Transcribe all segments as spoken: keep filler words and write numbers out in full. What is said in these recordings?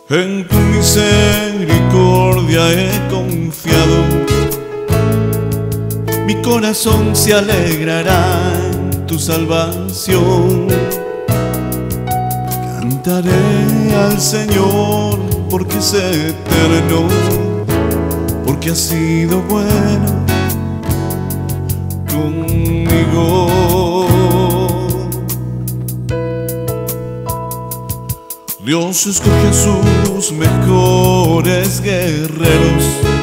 En tu misericordia he confiado, mi corazón se alegrará en tu salvación. Cantaré al Señor porque es eterno, porque ha sido bueno conmigo. Dios escoge a sus mejores guerreros,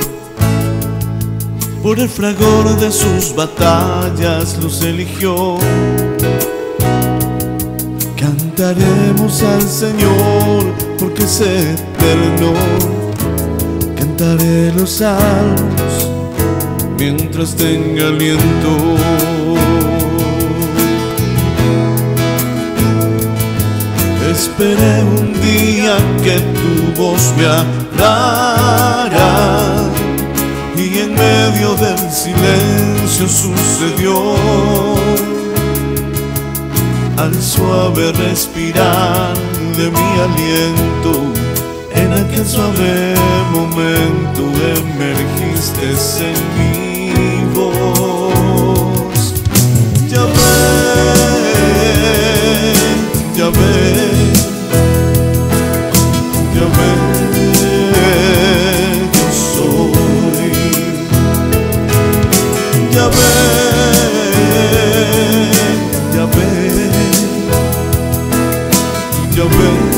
por el fragor de sus batallas los eligió. Cantaremos al Señor porque es eterno, cantaré los salmos mientras tenga aliento. Esperé un día que tu voz me hablara, y en medio del silencio sucedió. Al suave respirar de mi aliento, en aquel suave momento emergiste en mi voz. Ya ves, ya ves, ya ves, yo soy. Ya ves, ya ves, ya ves,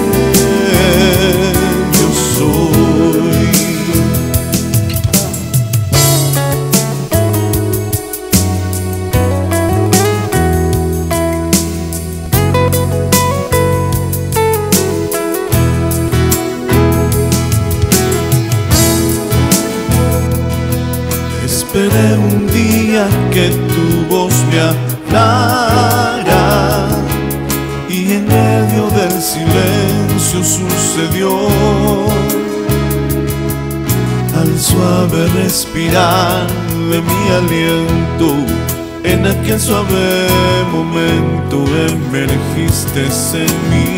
yo soy. Esperé un día que tu voz me hablara, y en medio del silencio sucedió. Al suave respirar de mi aliento, en aquel suave momento emergiste en mi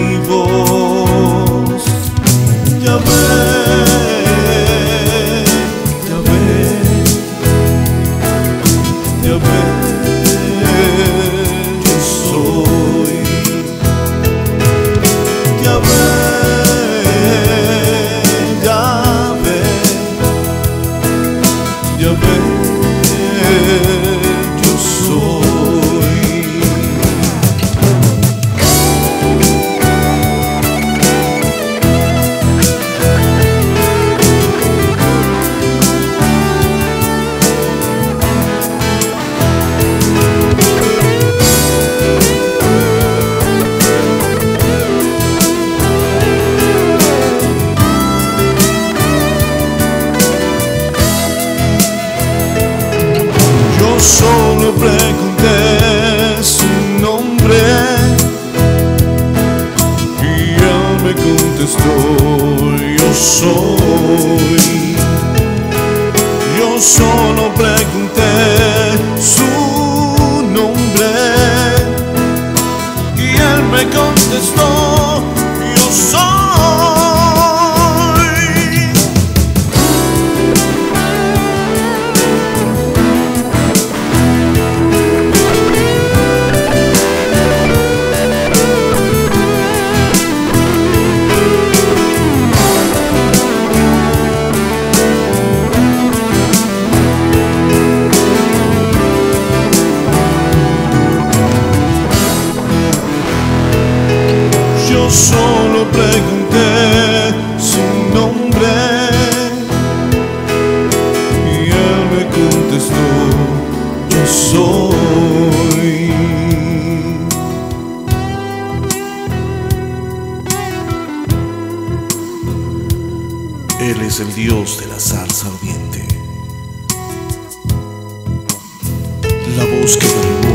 voz. Ya ves, ya ves, ya ves, yo soy. Ya ves, ya ves, ya ves, yo soy. Solo pregunté su nombre y él me contestó: yo soy. Yo solo pregunté su nombre y él me contestó: yo soy. Yo solo pregunté su nombre y él me contestó: yo soy. Él es el Dios de la zarza ardiente, la voz que derribó